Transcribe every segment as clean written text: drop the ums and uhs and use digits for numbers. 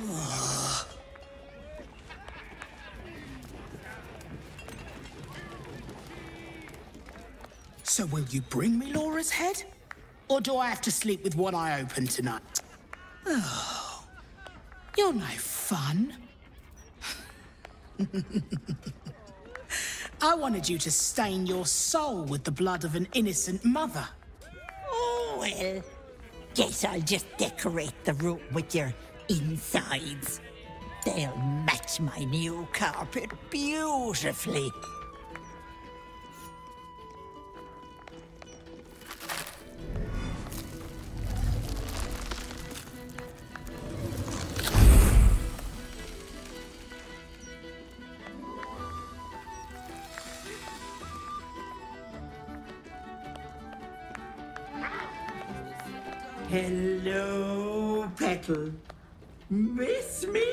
So will you bring me Laura's head? Or do I have to sleep with one eye open tonight? Oh, you're no fun. I wanted you to stain your soul with the blood of an innocent mother. Oh, well, guess I'll just decorate the room with your insides. They'll match my new carpet beautifully. Hello, Petal. Miss me?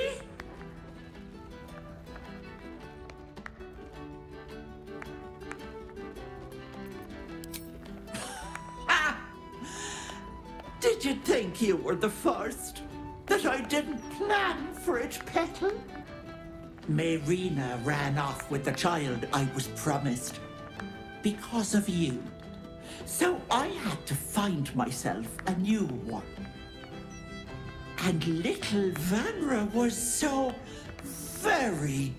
Did you think you were the first? That I didn't plan for it, Petal? Marina ran off with the child I was promised. Because of you. So I had to find myself a new one. And little Vanra was so very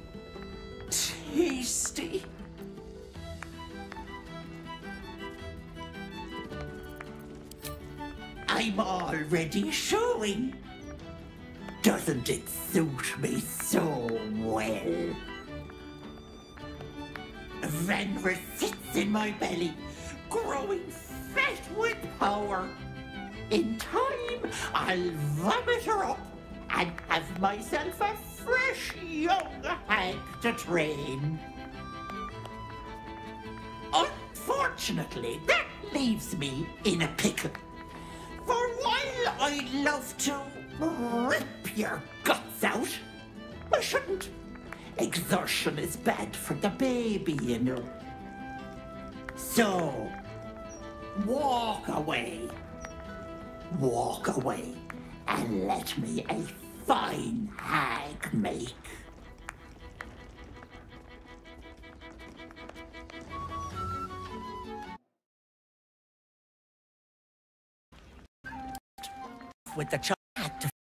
tasty. I'm already showing. Doesn't it suit me so well? Vanra sits in my belly, growing fat with power. In time, I'll vomit her up and have myself a fresh young hag to train. Unfortunately, that leaves me in a pickle. For while I'd love to rip your guts out, I shouldn't. Exertion is bad for the baby, you know. So, walk away. Walk away and let me a fine hag make. With the child to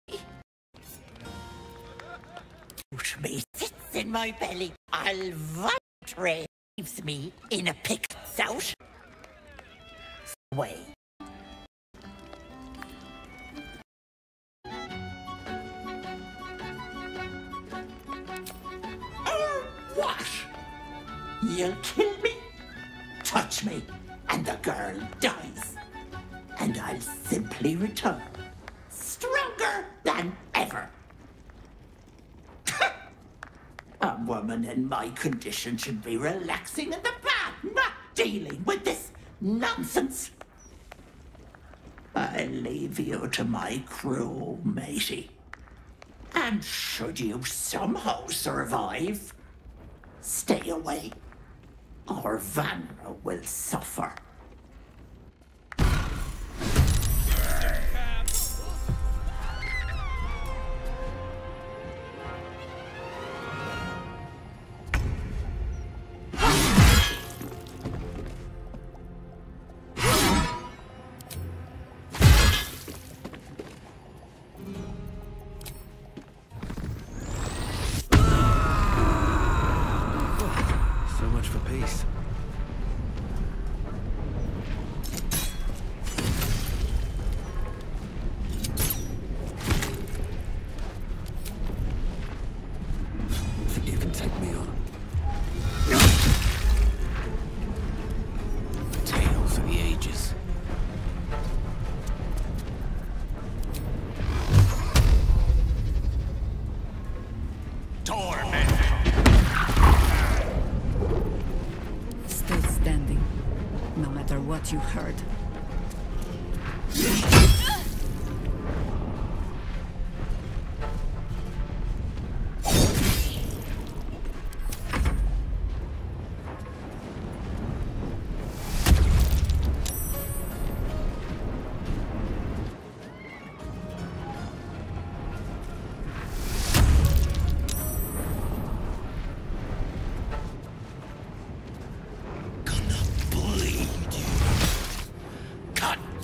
me sits in my belly. I'll vomit leaves me in a pickle out. Way. Or what? You'll kill me, touch me, and the girl dies. And I'll simply return, stronger than ever. A woman in my condition should be relaxing in the bath, not dealing with this nonsense. I'll leave you to my crew, matey. And should you somehow survive, stay away, or Vanra will suffer.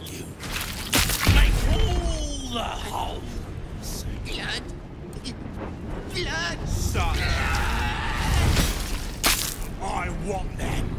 you. Make all the holes. Blood. Blood. Suck. I want them.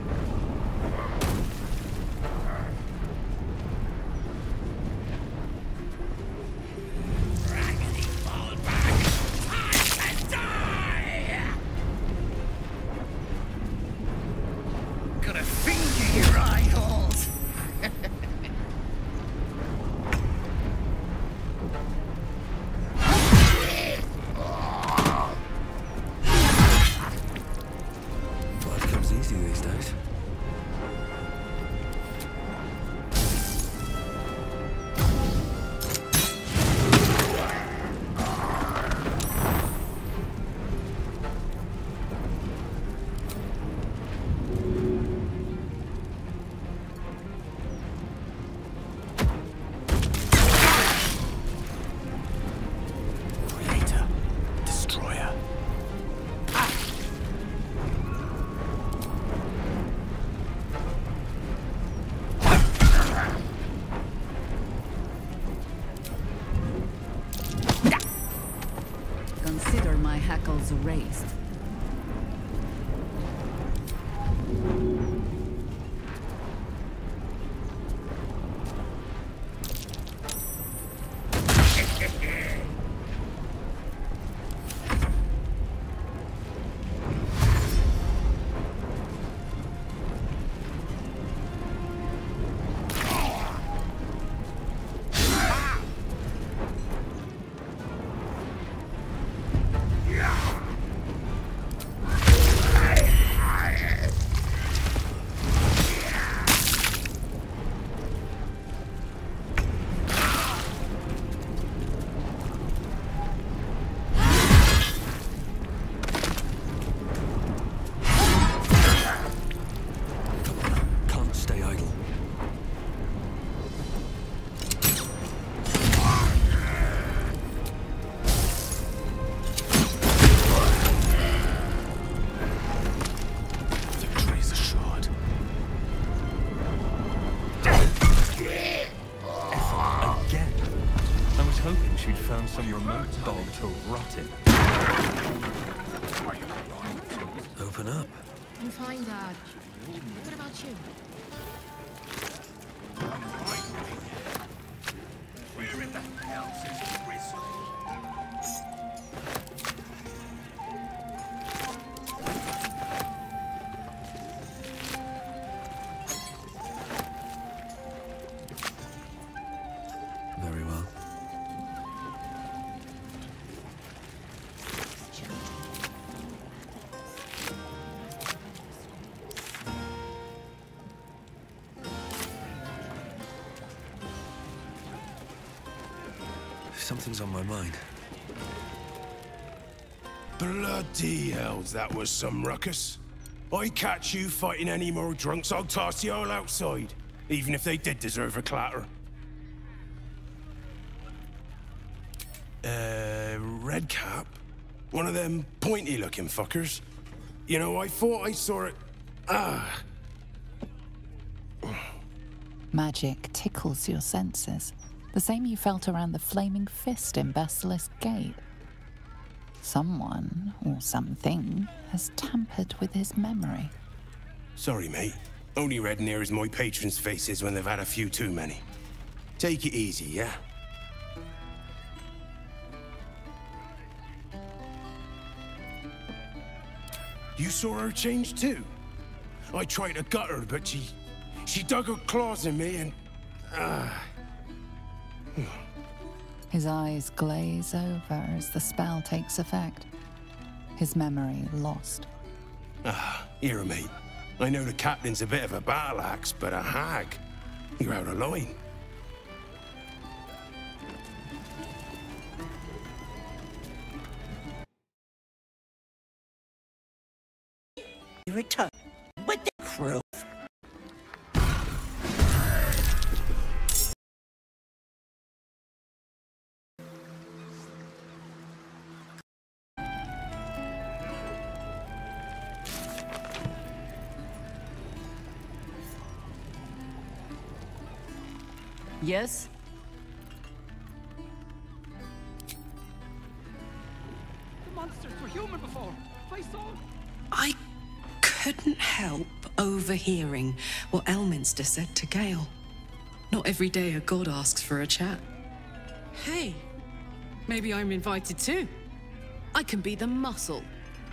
Consider my hackles erased. Some remote dog to rot in. Open up. I'm fine, Dad. What about you? Where in the hell is Grizzly? Very well. Something's on my mind. Bloody hells, that was some ruckus. I catch you fighting any more drunks, I'll toss you all outside. Even if they did deserve a clatter. Red cap? One of them pointy-looking fuckers? You know, I thought I saw it... Magic tickles your senses. The same you felt around the flaming fist in Basilisk Gate. Someone, or something, has tampered with his memory. Sorry, mate. Only red near as my patrons' faces when they've had a few too many. Take it easy, yeah? You saw her change too? I tried to gut her, but she dug her claws in me and... His eyes glaze over as the spell takes effect. His memory lost. Here, mate. I know the captain's a bit of a battle axe, but a hag. You're out of line. Return with the crew. Yes? The monsters were human before. I saw. I couldn't help overhearing what Elminster said to Gale. Not every day a god asks for a chat. Hey, maybe I'm invited too. I can be the muscle.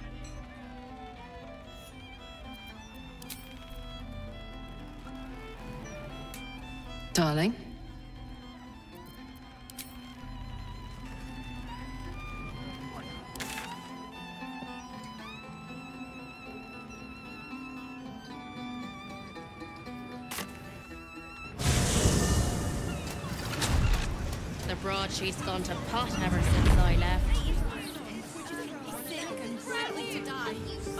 Darling? The broadsheet's gone to pot ever since I left. He's sick and likely to die.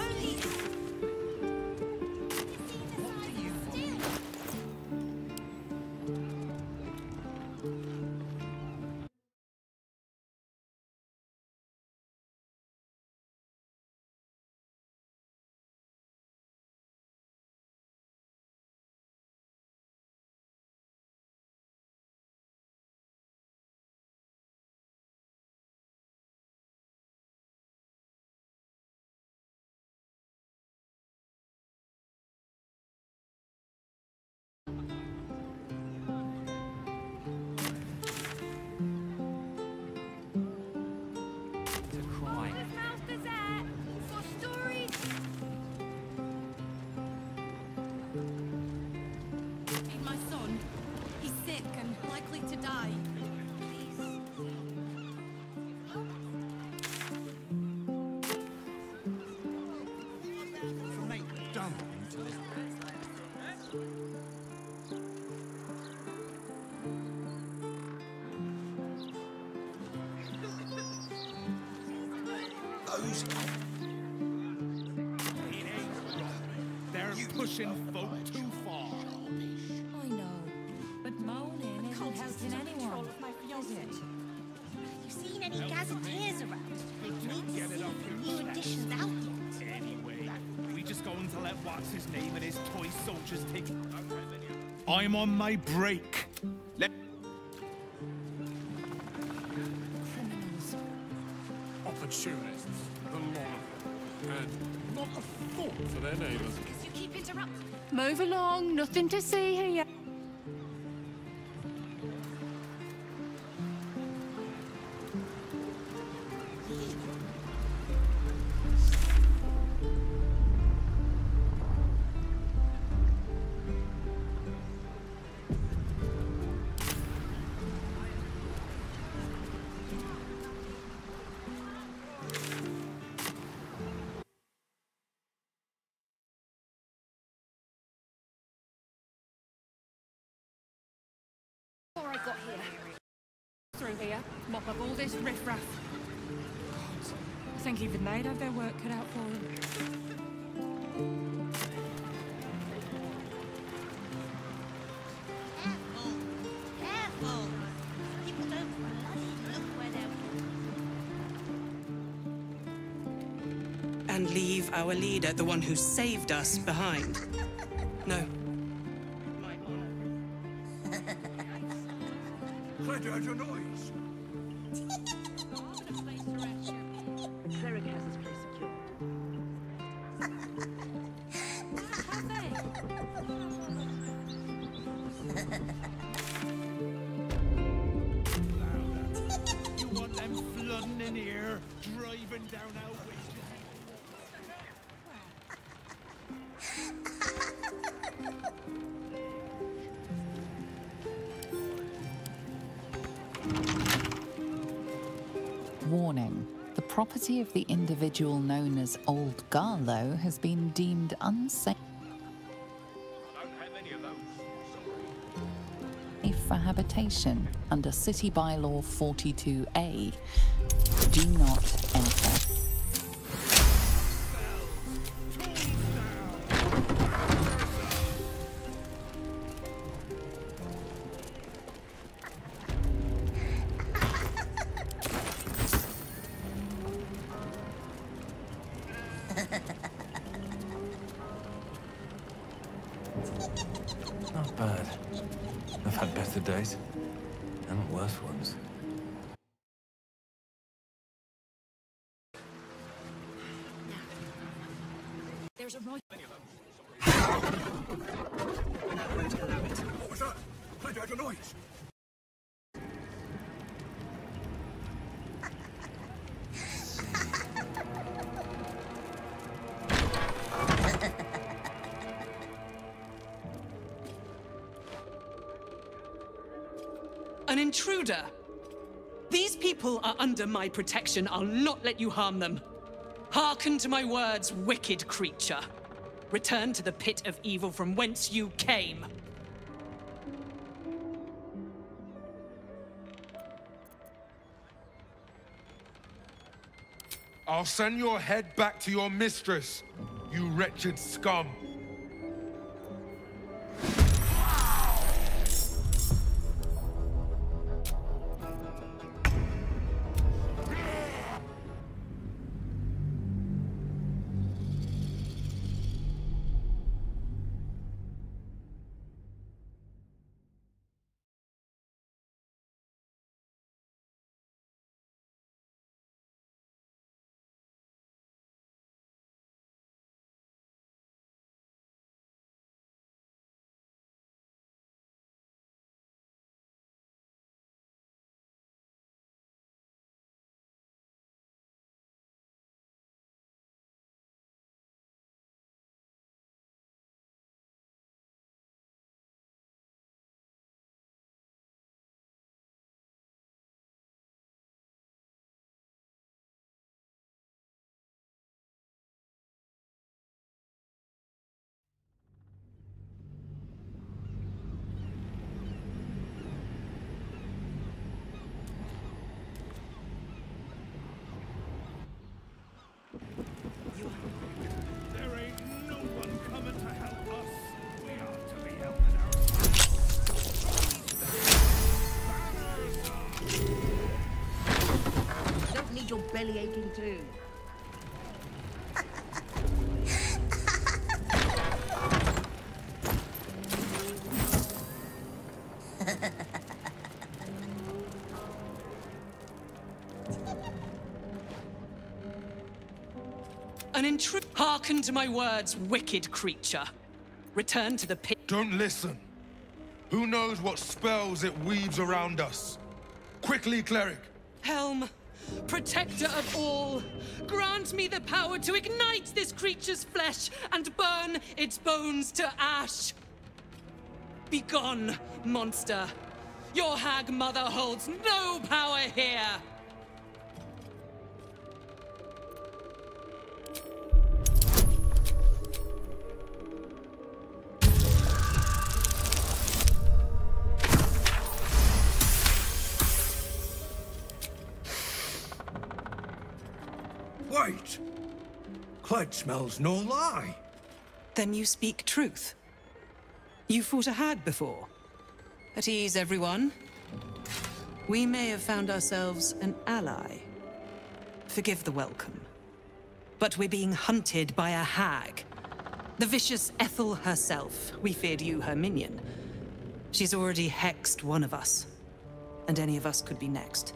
My son, he's sick and likely to die. They're pushing folk too far. I know, but moaning isn't helping anyone, is it? You seen any gazetteers around? Need to see if the new edition's out yet. Anyway, we just going to let what's his name and his toy soldiers take. I'm on my break. Let. Criminals. Opportunists, the lot of them, and not a thought for their neighbours. Because you keep interrupting. Move along, nothing to see here. Before I got here. Through here, mop up all this riffraff. God, I think even they'd have their work cut out for them. Careful, careful. People don't bloody look where they're. And leave our leader, the one who saved us, behind. No. Glad you heard your noise. The cleric has his place secure. Have they? You want them flooding in here, driving down our wages. Warning. The property of the individual known as Old Garlow has been deemed unsafe for habitation under City Bylaw 42A. Do not enter. Not bad. I've had better days, and worse ones. There's a right. What was that? I heard a noise. An intruder! These people are under my protection. I'll not let you harm them. Hearken to my words, wicked creature. Return to the pit of evil from whence you came. I'll send your head back to your mistress, you wretched scum. Your belly aching too. An intruder. Hearken to my words, wicked creature. Return to the pit. Don't listen. Who knows what spells it weaves around us? Quickly, cleric. Helm, protector of all, grant me the power to ignite this creature's flesh and burn its bones to ash. Begone, monster. Your hag mother holds no power here. Wait! Clyde smells no lie. Then you speak truth. You fought a hag before. At ease, everyone. We may have found ourselves an ally. Forgive the welcome. But we're being hunted by a hag. The vicious Ethel herself. We feared you, her minion. She's already hexed one of us. And any of us could be next.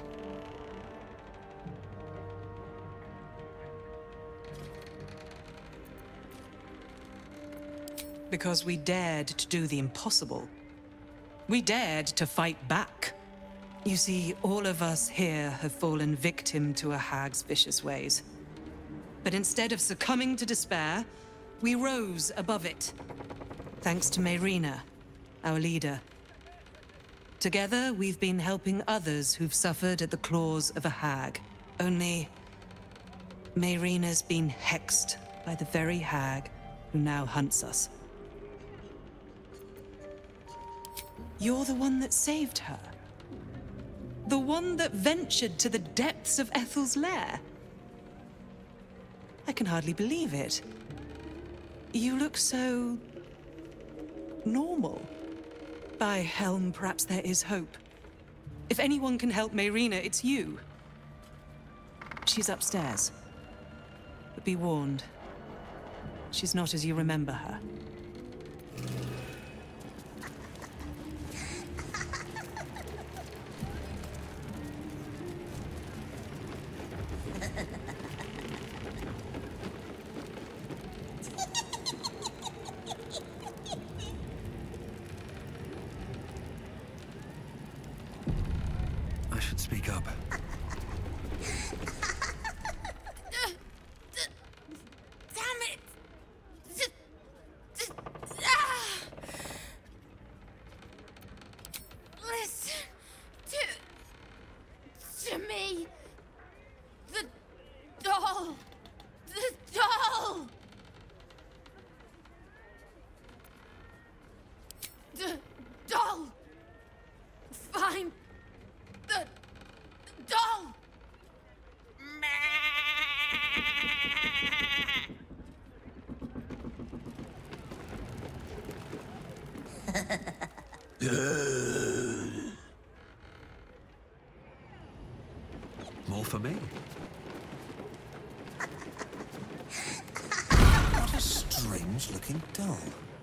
Because we dared to do the impossible. We dared to fight back. You see, all of us here have fallen victim to a hag's vicious ways. But instead of succumbing to despair, we rose above it. Thanks to Mayrina, our leader. Together, we've been helping others who've suffered at the claws of a hag. Only, Mayrina's been hexed by the very hag who now hunts us. You're the one that saved her. The one that ventured to the depths of Ethel's lair. I can hardly believe it. You look so... normal. By Helm, perhaps there is hope. If anyone can help Mayrina, it's you. She's upstairs. But be warned. She's not as you remember her. should speak up. Damn it! Listen to me. The doll. The doll. The doll. Find the doll. More for me. What a strange-looking doll.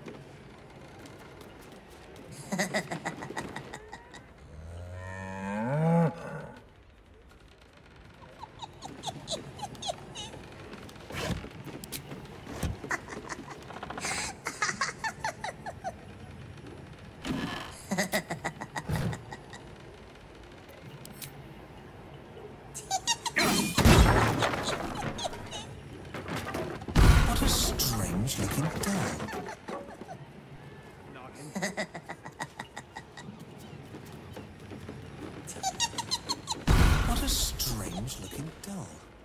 What a strange-looking doll. What a strange-looking doll.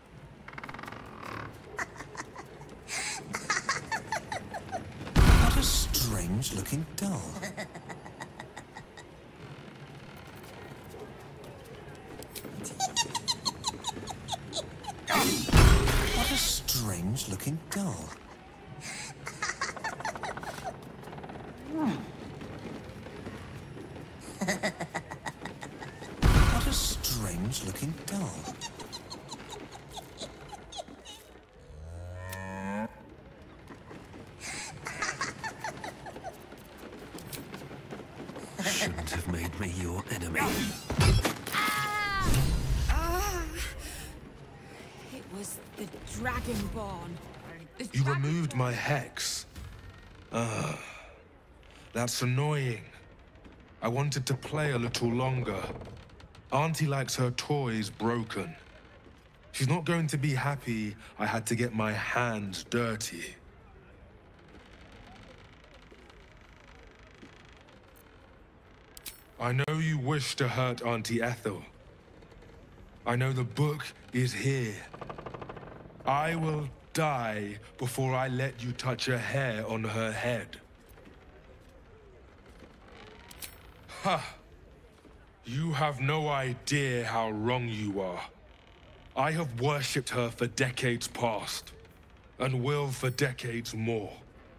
What a strange-looking doll. What a strange-looking doll. What a strange-looking doll. Shouldn't have made me your enemy. It was the Dragonborn. You removed my hex. That's annoying. I wanted to play a little longer. Auntie likes her toys broken. She's not going to be happy I had to get my hands dirty. I know you wish to hurt Auntie Ethel. I know the book is here. I will die before I let you touch a hair on her head. Ha! You have no idea how wrong you are. I have worshipped her for decades past, and will for decades more.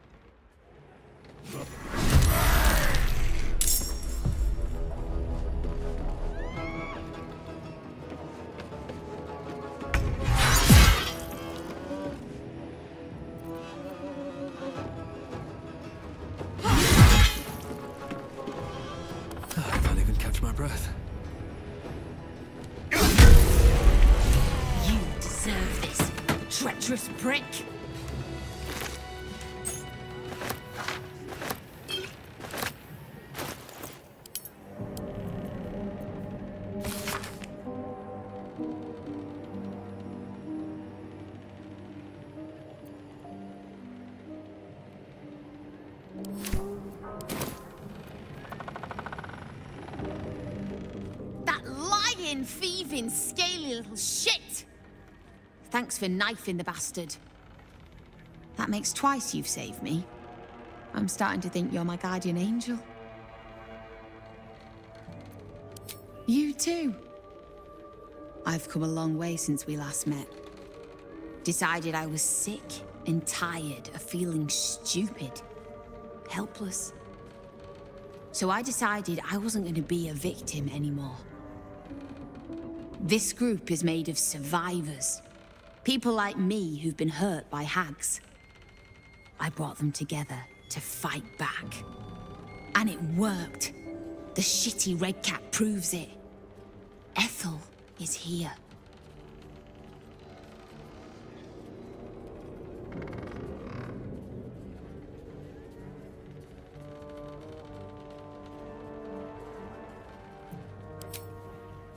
I can't even catch my breath. You deserve this, treacherous prick. Thieving, scaly little shit! Thanks for knifing the bastard. That makes twice you've saved me. I'm starting to think you're my guardian angel. You too. I've come a long way since we last met. Decided I was sick and tired of feeling stupid, helpless. So I decided I wasn't going to be a victim anymore. This group is made of survivors. People like me who've been hurt by hags. I brought them together to fight back. And it worked. The shitty Red Cap proves it. Ethel is here.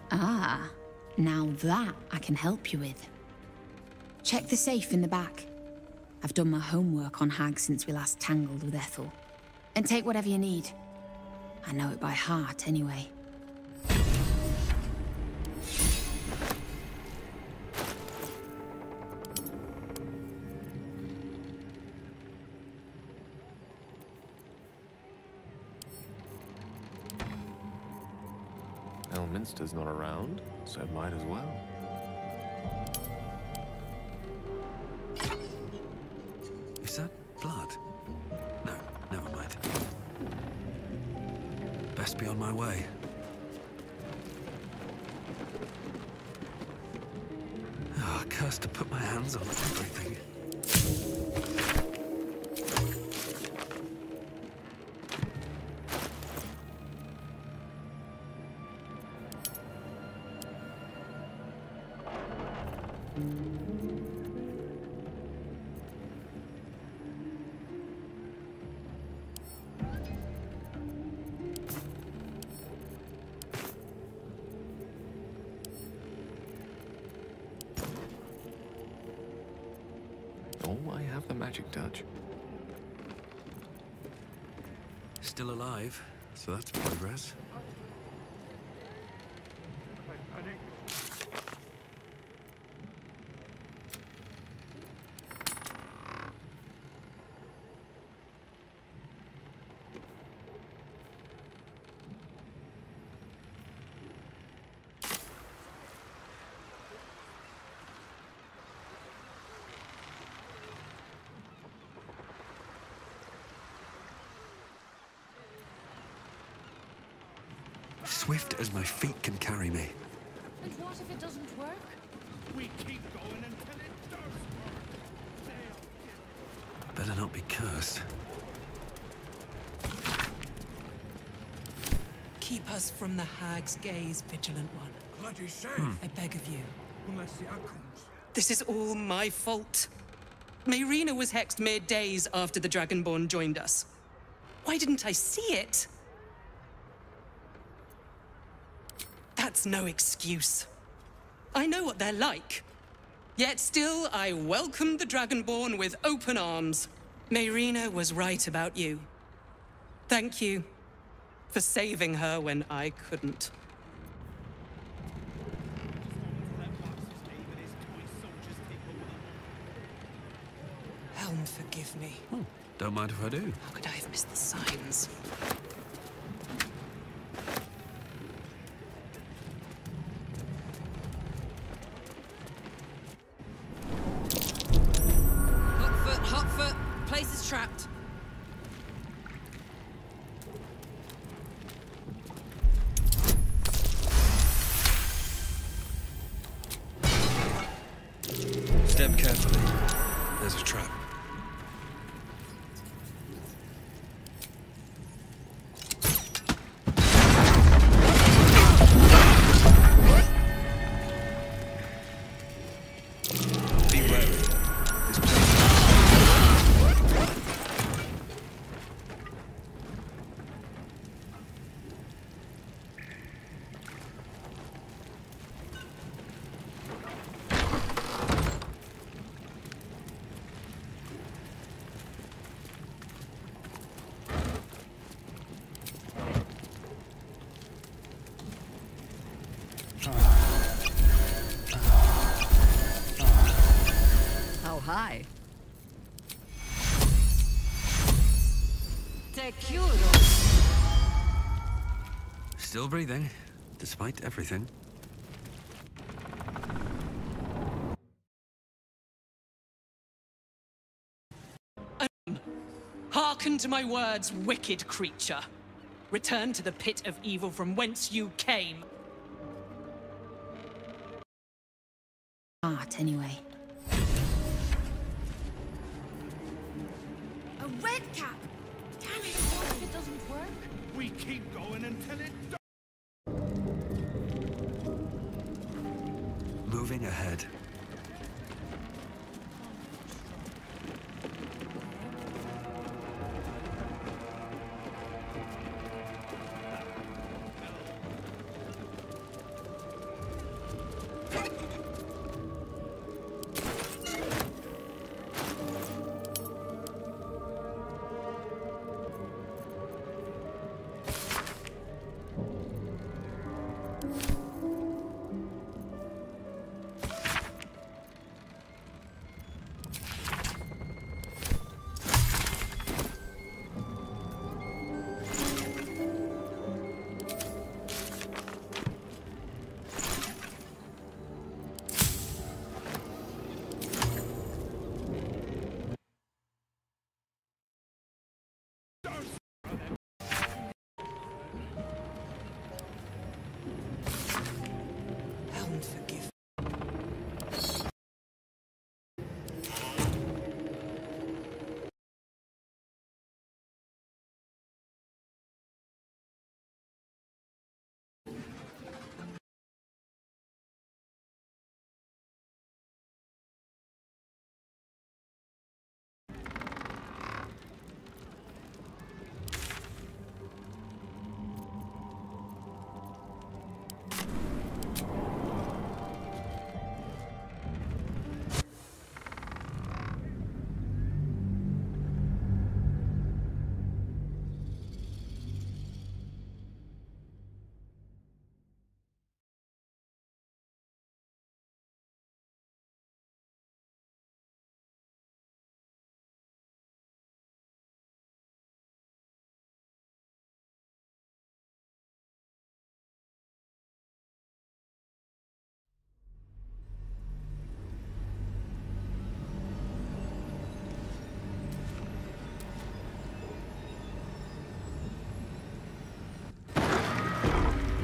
Ah, now that I can help you with. Check the safe in the back. I've done my homework on HAG since we last tangled with Ethel. And take whatever you need. I know it by heart, anyway. Elminster's not around, so might as well. Is that blood? No, never mind. Best be on my way. Ah, cursed to put my hands on everything. Oh, I have the magic touch. Still alive, so that's progress. Swift as my feet can carry me. And what if it doesn't work? We keep going until it does work. Better not be cursed. Keep us from the hag's gaze, Vigilant One. Bloody shame. I beg of you. Unless the outcomes. This is all my fault. Mayrina was hexed mere days after the Dragonborn joined us. Why didn't I see it? That's no excuse. I know what they're like. Yet still, I welcomed the Dragonborn with open arms. Mayrina was right about you. Thank you for saving her when I couldn't. Helm, forgive me. Oh, don't mind if I do. How could I have missed the signs? Hot foot. Place is trapped. Step carefully. There's a trap. Be wary. This place. Oh, hi. Te curo. Still breathing, despite everything. Hearken to my words, wicked creature. Return to the pit of evil from whence you came. Art, anyway. A red cap! Damn it! What if it doesn't work? We keep going until it does. Moving ahead.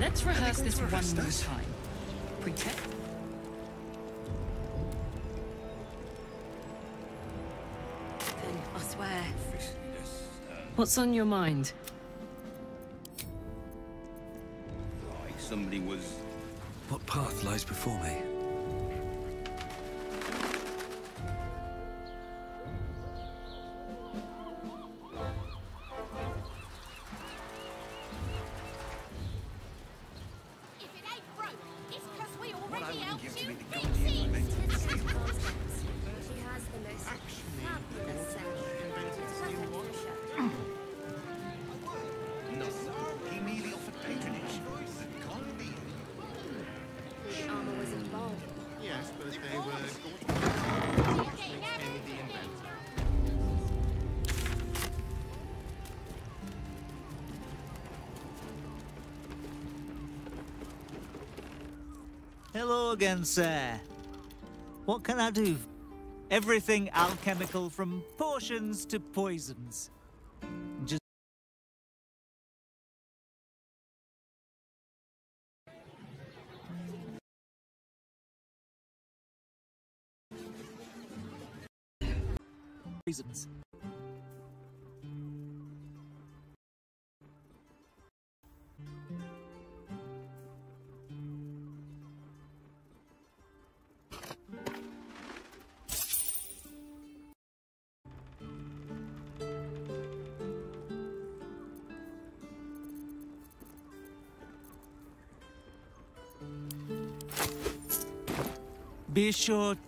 Let's rehearse this one more time. Pretend. I swear. What's on your mind? Like somebody was... What path lies before me? Hello again, sir. What can I do? Everything alchemical from potions to poisons. Just... poisons. Be sure.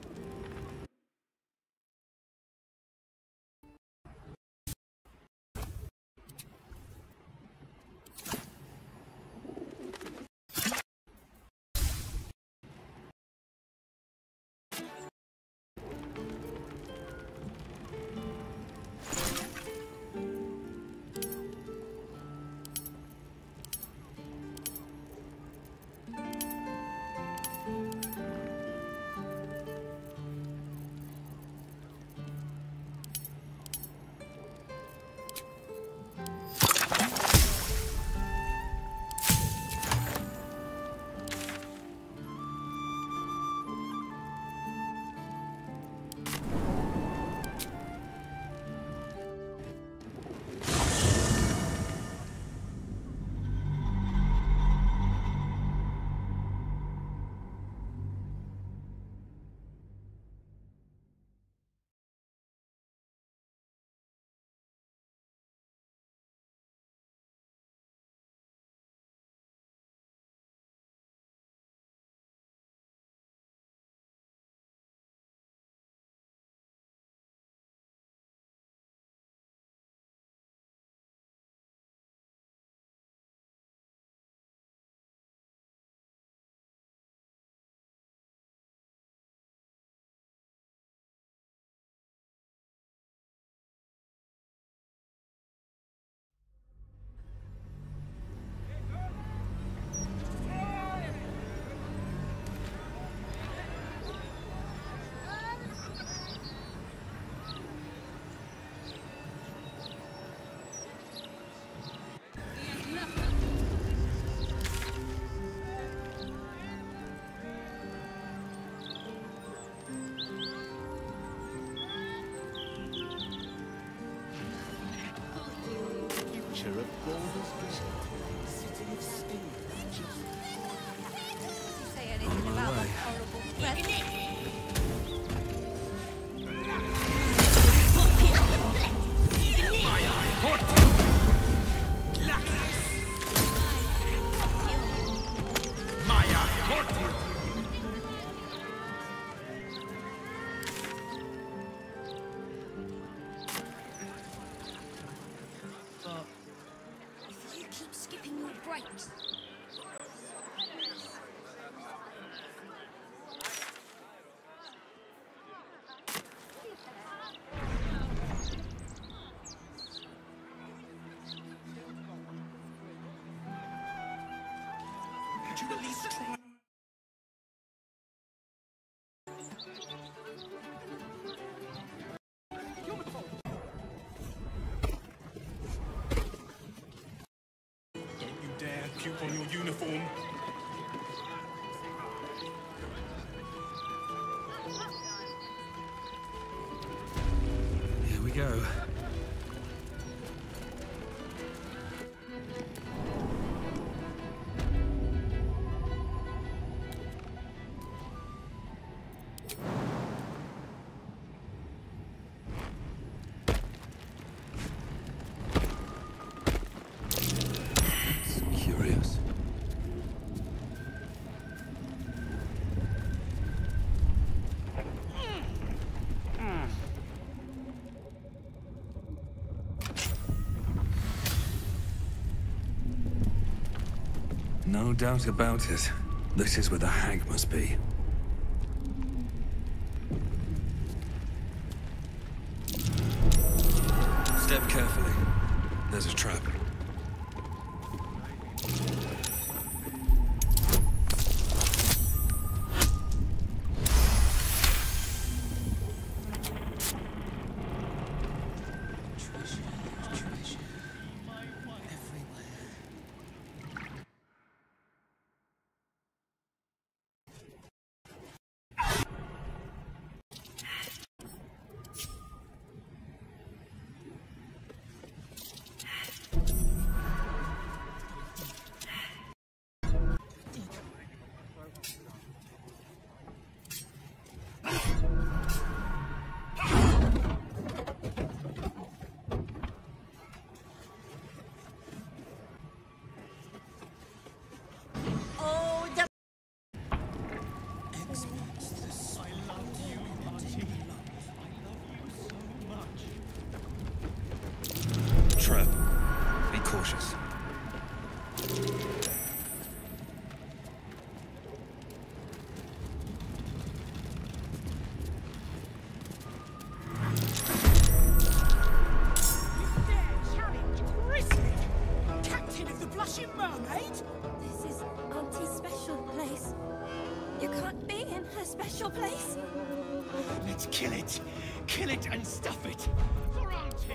Of Baldur's Gate, sitting of steel. Say anything about that horrible president? Could you at least try? Don't you dare puke on your uniform. Here we go. Curious. No doubt about it. This is where the hag must be. Step carefully. There's a trap. Oh, the Trap. Be cautious. Captain of the Blushing Mermaid? This is Auntie's special place. You can't be in her special place. Let's kill it. Kill it and stuff it. For Auntie.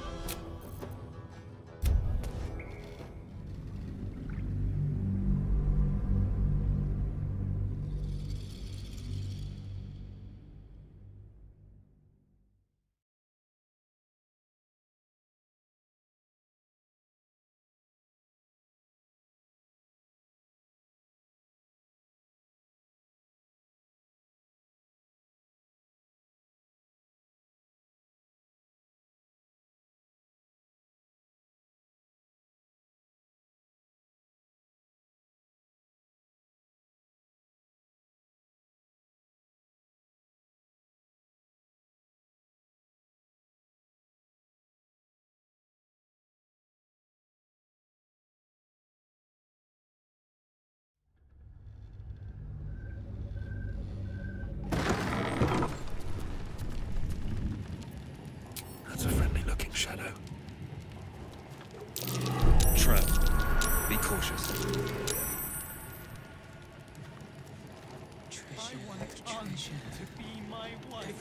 That's a friendly-looking shadow. Trap. Be cautious. I want Auntie to be my wife.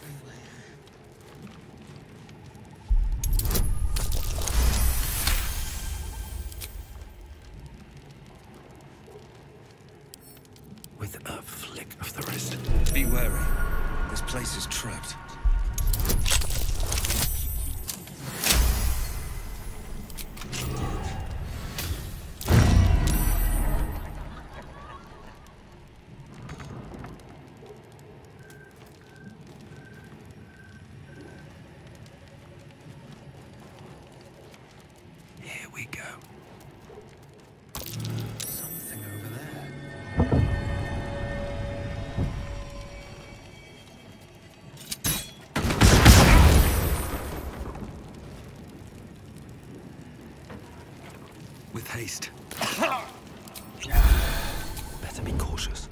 With a flick of the wrist. Be wary. This place is trapped. Here we go. Something over there. With haste. Better be cautious.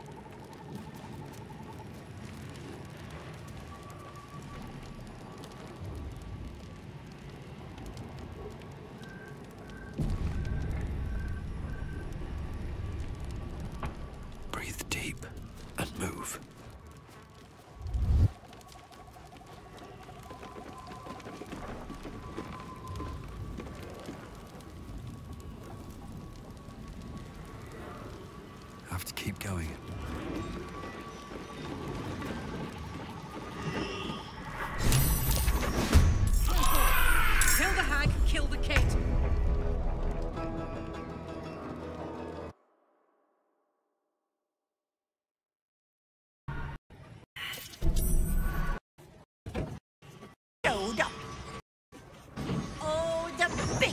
Breathe deep and move. have to keep going. Kill the hag, kill the kid. Showed up. Oh, the big.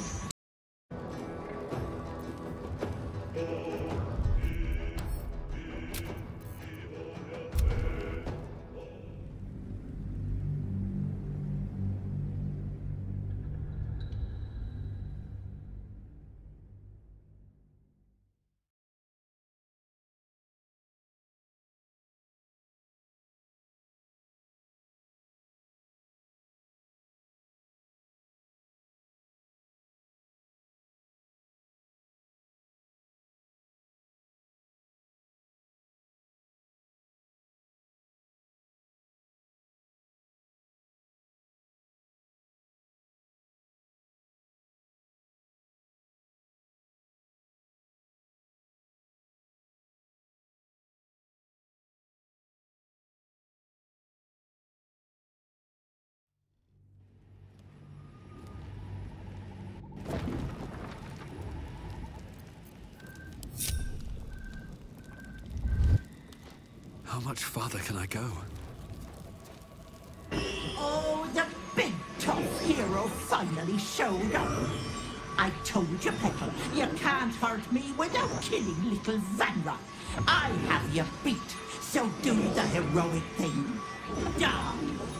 How much farther can I go? Oh, the big tough hero finally showed up. I told you, Petal, you can't hurt me without killing little Vanra. I have you beat, so do the heroic thing. Die!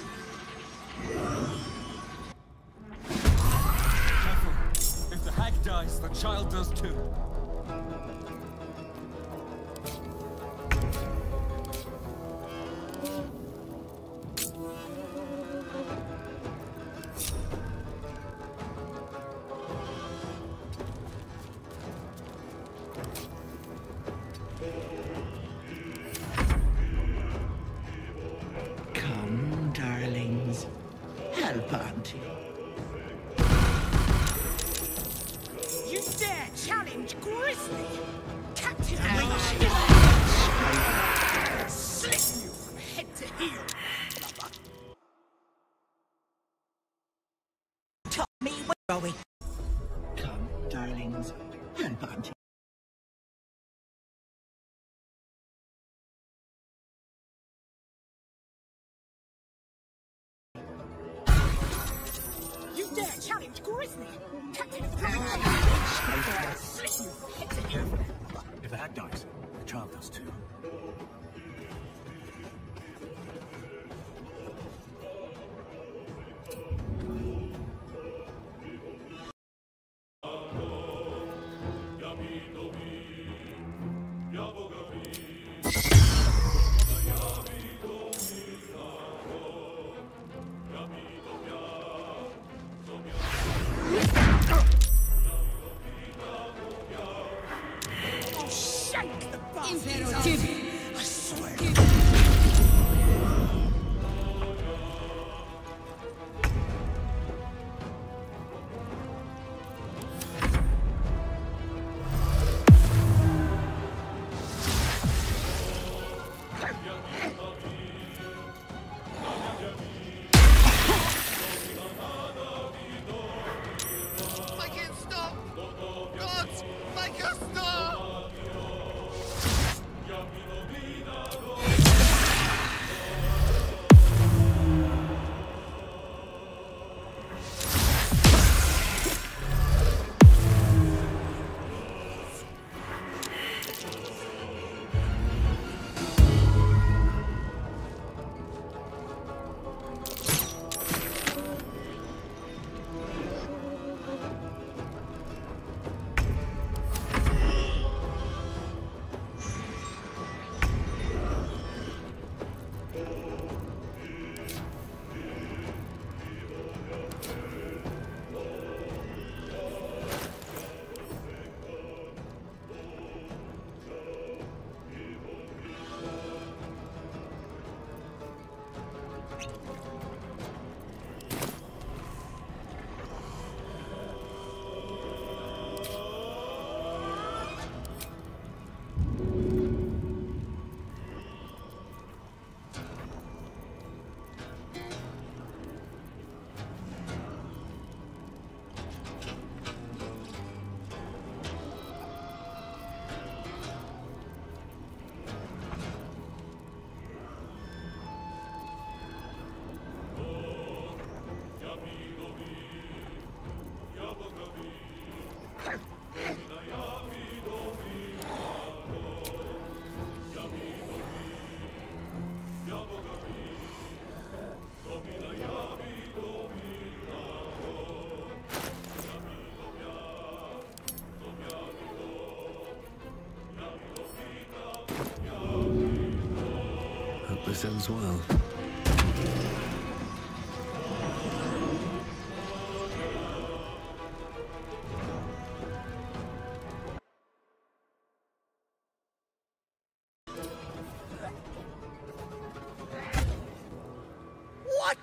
Careful. If the hag dies, the child does too. Come, darlings. Help Auntie. You dare challenge Grizzly? Captain Slit you from head to heel. Taught me what going. Come, darlings. Help Auntie. You dare challenge Grizzly? Captain Slit you from head to heel. If the hag dies, the child does too. Shake the Imperative. I swear. I can't stop! Gods, make us stop! this ends well. What?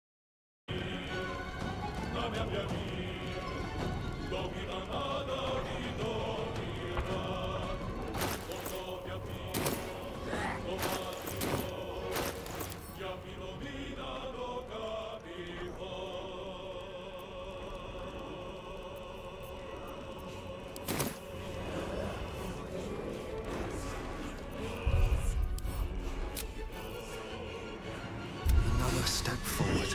Another step forward.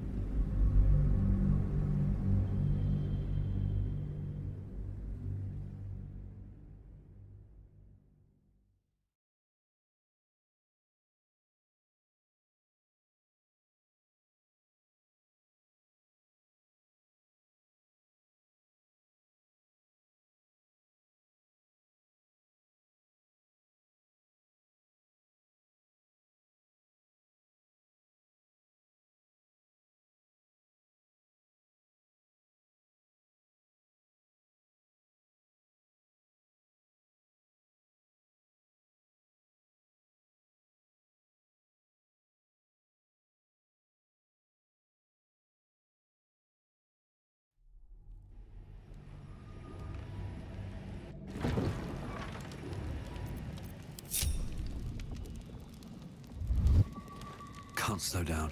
Can't slow down.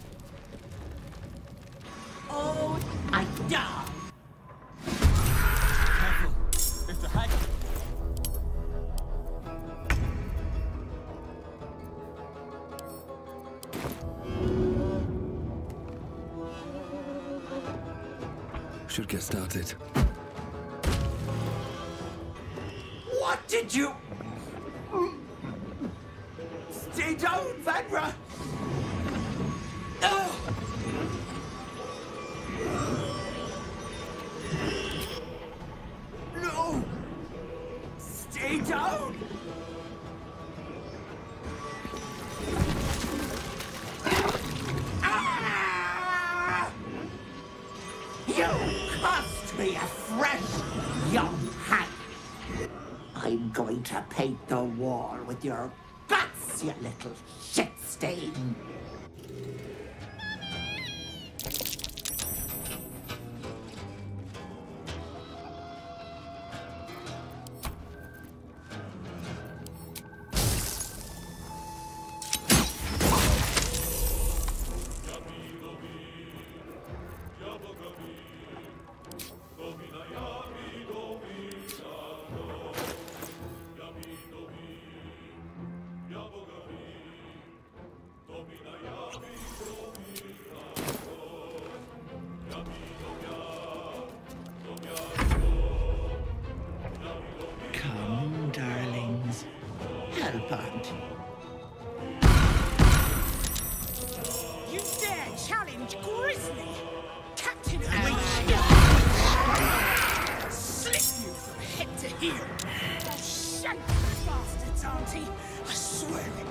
Oh, I die! Careful. If the hag... Should get started. What did you... Stay down, Vanra! No! Stay down! Ah! You cost me afresh, young hag! I'm going to paint the wall with your guts, you little shit stain! Come, darlings. Help out. You dare challenge Grizzly? Captain of Slip you from head to heel. I'll shake you bastards, auntie. I swear it.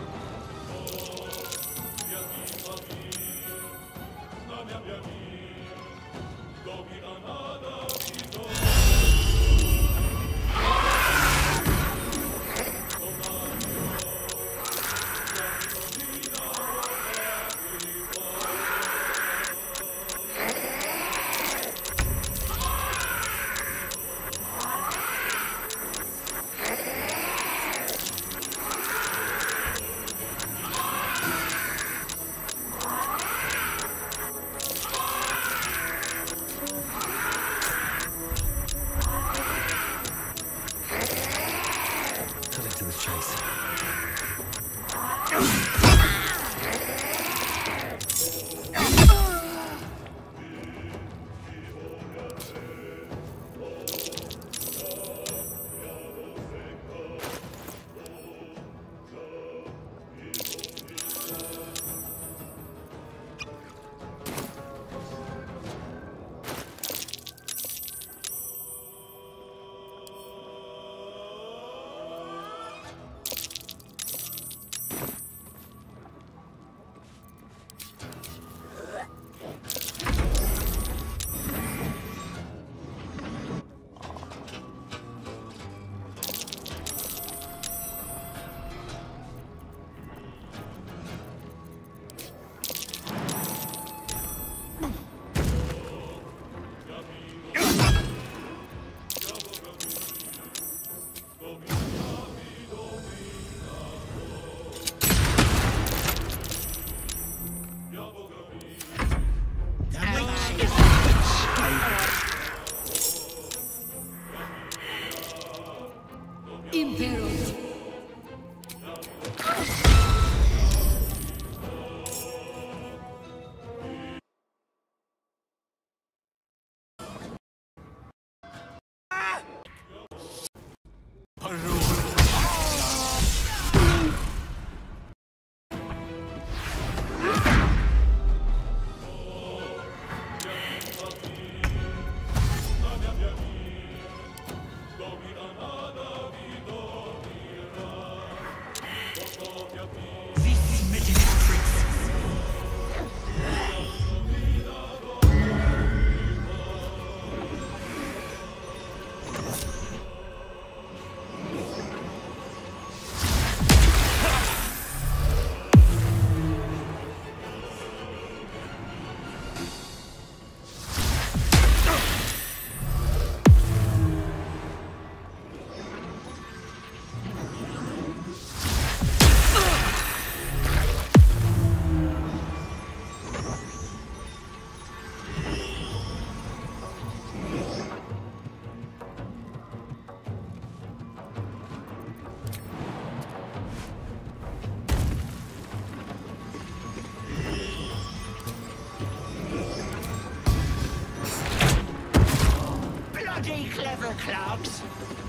clogs.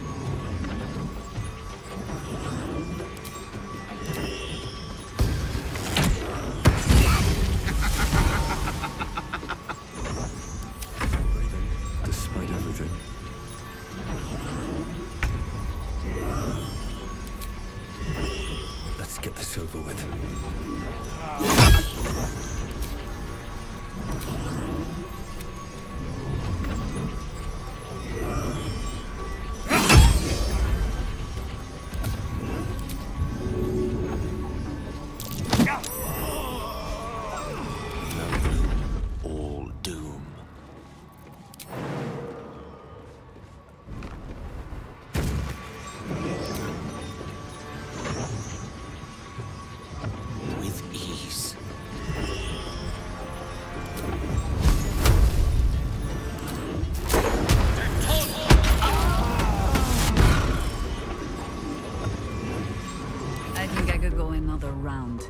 Despite everything. Let's get this over with. All doom. With ease. I think I could go another round.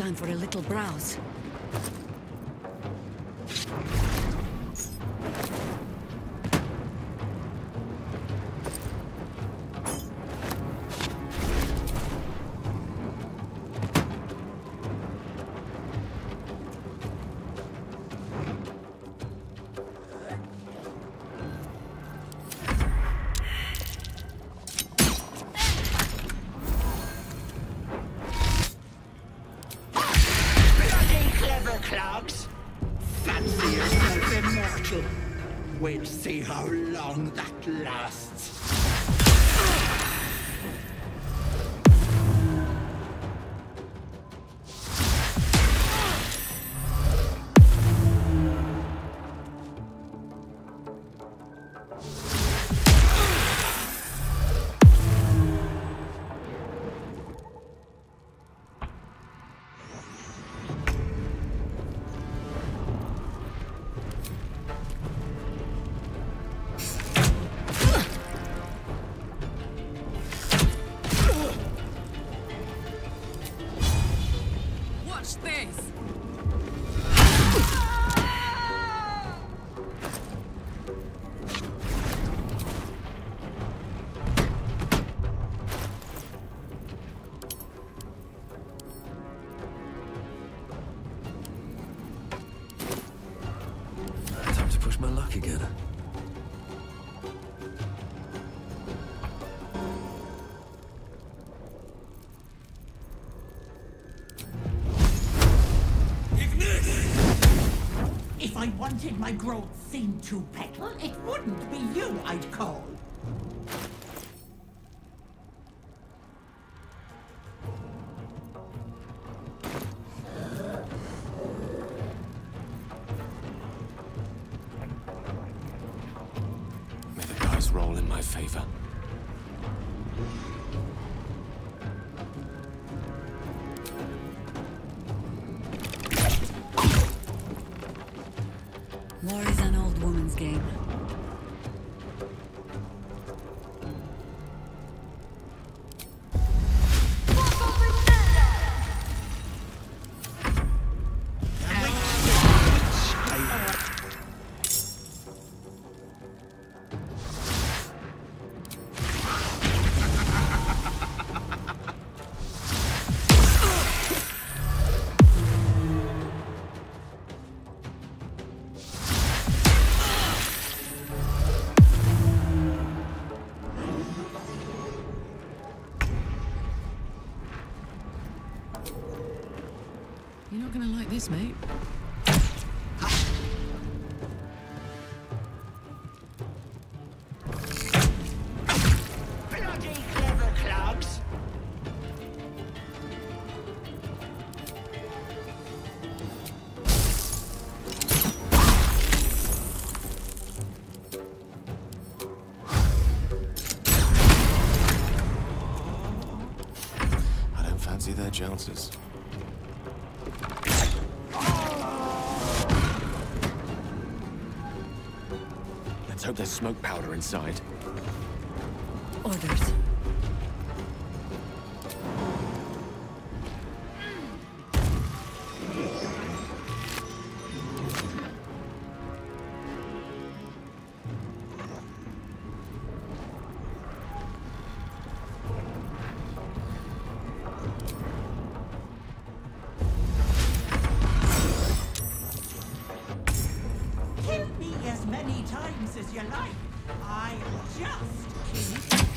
time for a little browse. We'll see how long that lasts. My luck again. If I wanted my growth seen to petal, it wouldn't be you I'd call. Roll in my favor. War is an old woman's game. You're not gonna like this, mate. Bloody clever clogs! I don't fancy their chances. Let's hope there's smoke powder inside. Orders. Kill me as many times as you like. I just keep...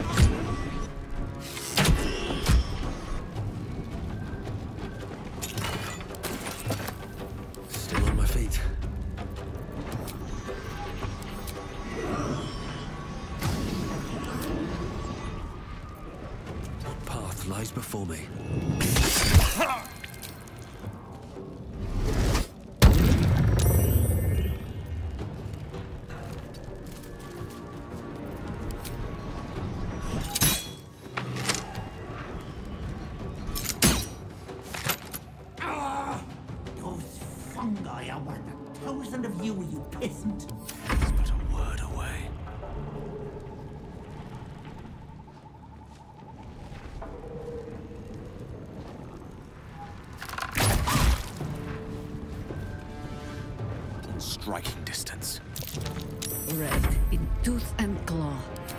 Still on my feet. What path lies before me? Fungi are 1,000 of you, you peasant. It's but a word away. striking distance. Red in tooth and claw.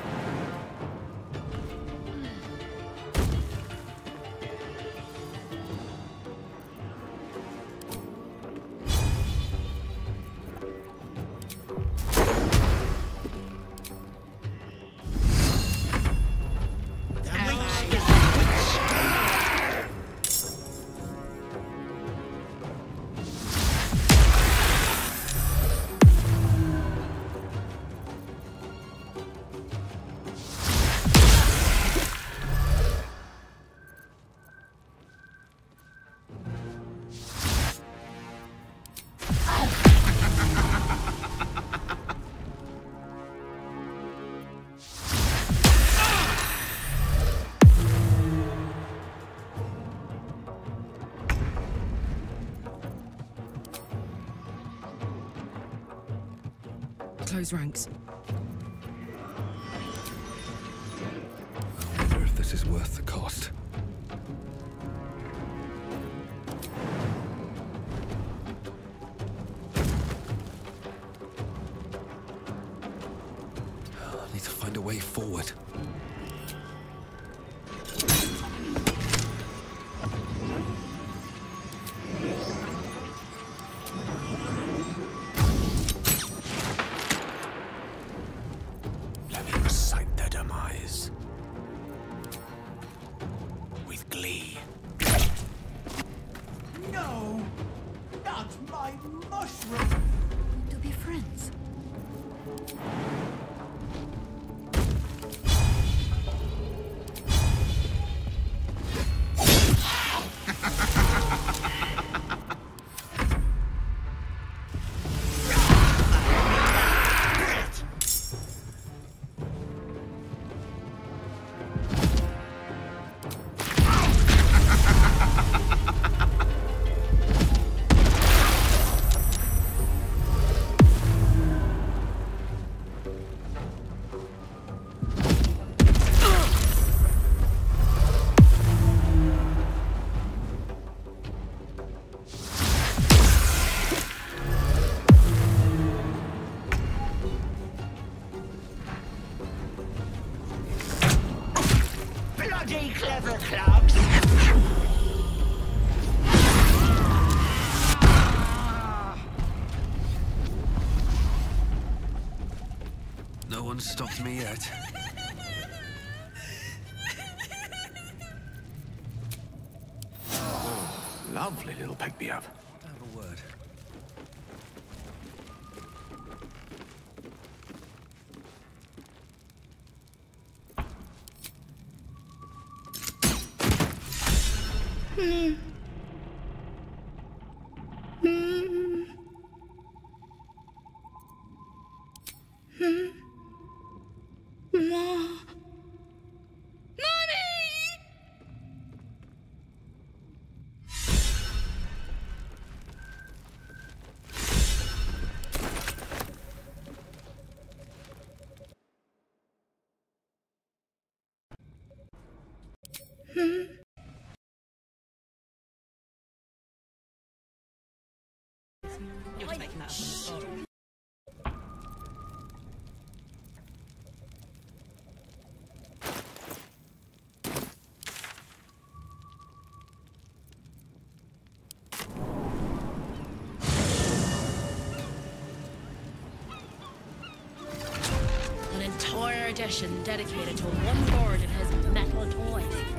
Close ranks. I wonder if this is worth the cost. I need to find a way forward. Let me recite their demise. With glee. No! Not my mushroom! To be friends. Bloody clever clubs! No one's stopped me yet. Lovely little pick me up. Have a word. You're just making that up on the spot. An entire edition dedicated to one lord and his metal toys.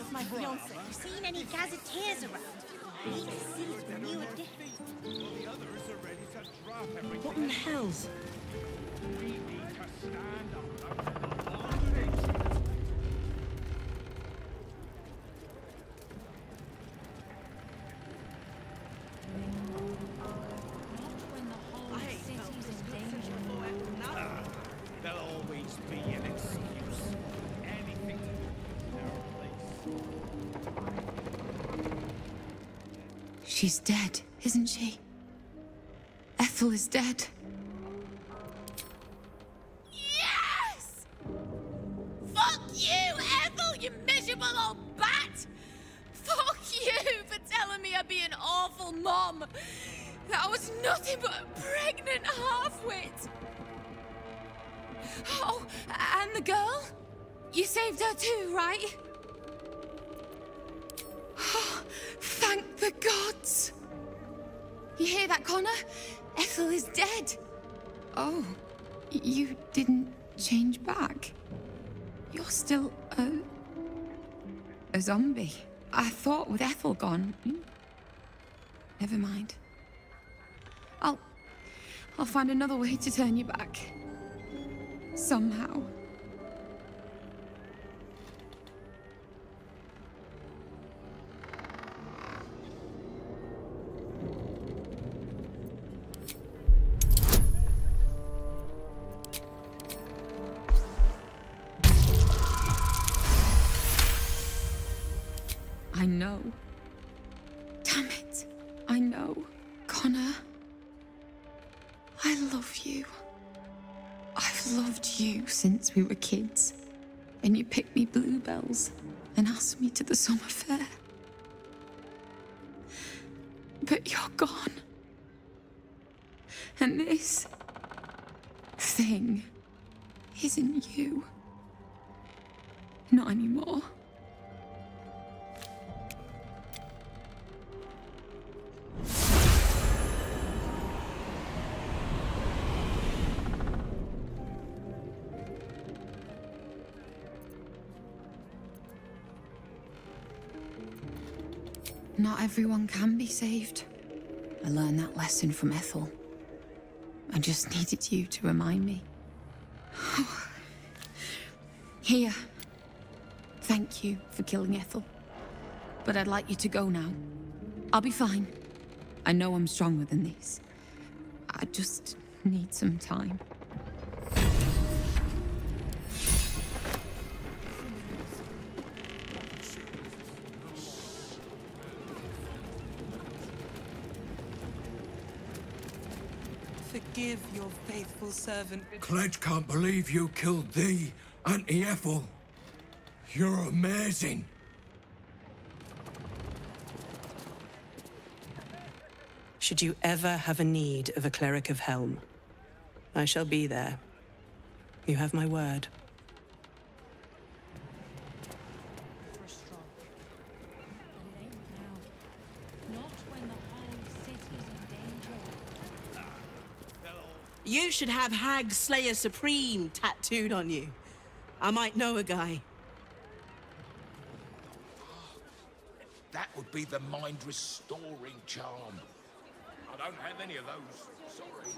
That's my fiance. You seen any gazetteers around? I need to see if the new edition. What in the hell's? There'll always be an excuse. Anything to do. She's dead, isn't she? Ethel is dead. Yes! Fuck you, Ethel, you miserable old bat! Fuck you for telling me I'd be an awful mom. That was nothing but a pregnant half-wit. Oh, and the girl? You saved her too, right? Oh, thank the gods! You hear that, Connor? Ethel is dead. Oh, you didn't change back? You're still a zombie. I thought with Ethel gone... Never mind. I'll find another way to turn you back. Somehow. I know. Damn it. I know. Connor. I love you. I've loved you since we were kids. And you picked me bluebells and asked me to the summer fair. But you're gone. And this thing isn't you. Not anymore. Not everyone can be saved. I learned that lesson from Ethel. I just needed you to remind me. Here. Thank you for killing Ethel. But I'd like you to go now. I'll be fine. I know I'm stronger than this. I just need some time. Forgive your faithful servant. Cledge can't believe you killed thee, Auntie Ethel. You're amazing. Should you ever have a need of a cleric of Helm, I shall be there. You have my word. You should have HAG Slayer Supreme tattooed on you. I might know a guy. That would be the mind-restoring charm. I don't have any of those, sorry.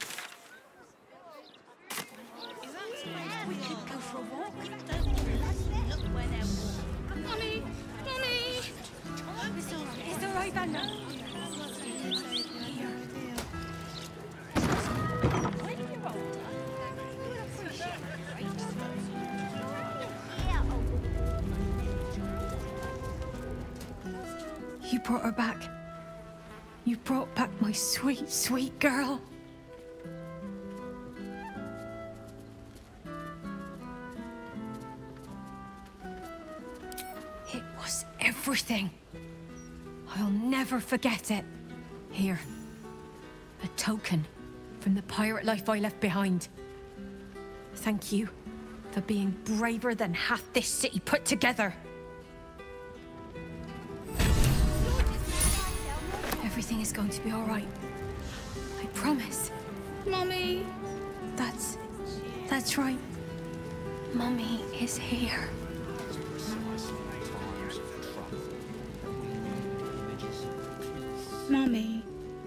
We could go for a walk. Look where they're walking. Mommy! Mommy! It's all right, Banda. You brought her back. You brought back my sweet, sweet girl. It was everything. I'll never forget it. Here, a token from the pirate life I left behind. Thank you for being braver than half this city put together. Everything is going to be all right. I promise. Mommy! That's right. Mummy is here. Mummy.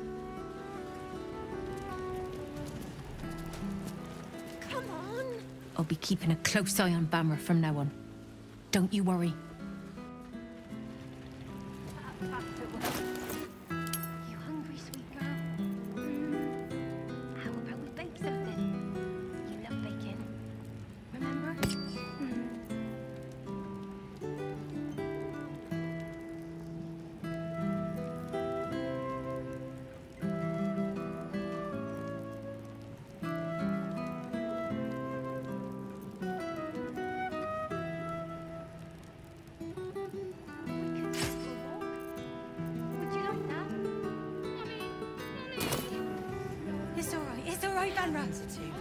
Come on. I'll be keeping a close eye on Bammer from now on. Don't you worry. You hungry, sweet girl? How about we bake something? You love baking. Remember? It's all right, Vanra.